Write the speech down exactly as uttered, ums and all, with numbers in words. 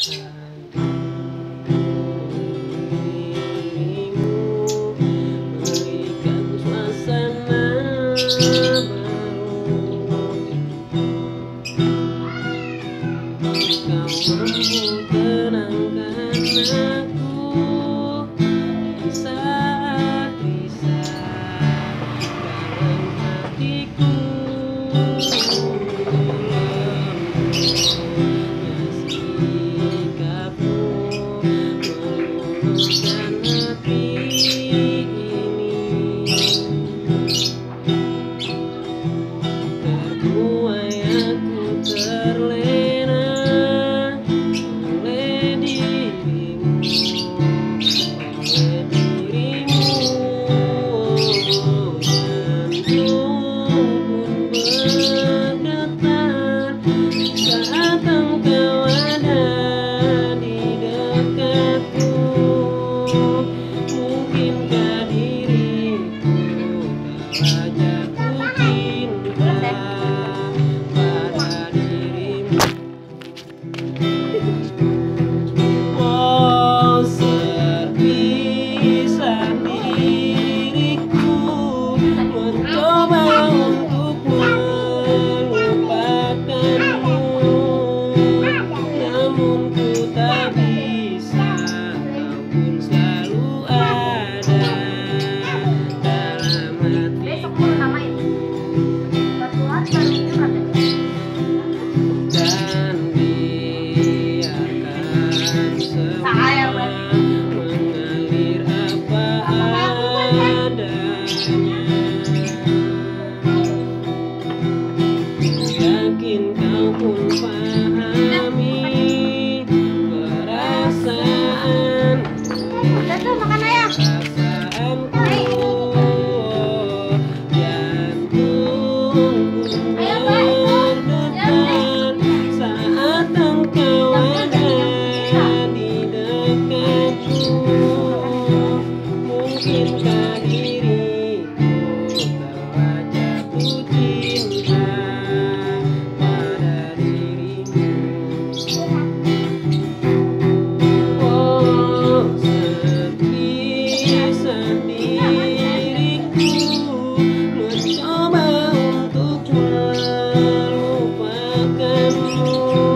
berikan suasana baru. Kau mampu tenangkan aku di saat-saat dalam hatiku. Sikapmu meluluhkan hati ini, terbuai aku terlena oleh dirimu, oleh dirimu. Jantungku pun berdetar saat engkau ada di dekatku. Mungkinkah diriku telah jatuh cinta pada dirimu? Oh, serpisan diriku mencoba untuk melupakanmu, namun ku tak bisa. Kau pun selalu ada dalam hatiku, dan biarkan semua mengalir apa adanya. Yakin kau pun pahami perasaan perasaanku. Jantungku berdetar saat engkau ada di dekatku. Mungkinkah diriku telah jatuh cinta pada dirimu? Oh, serpisan diriku mencoba untuk melupakanmu,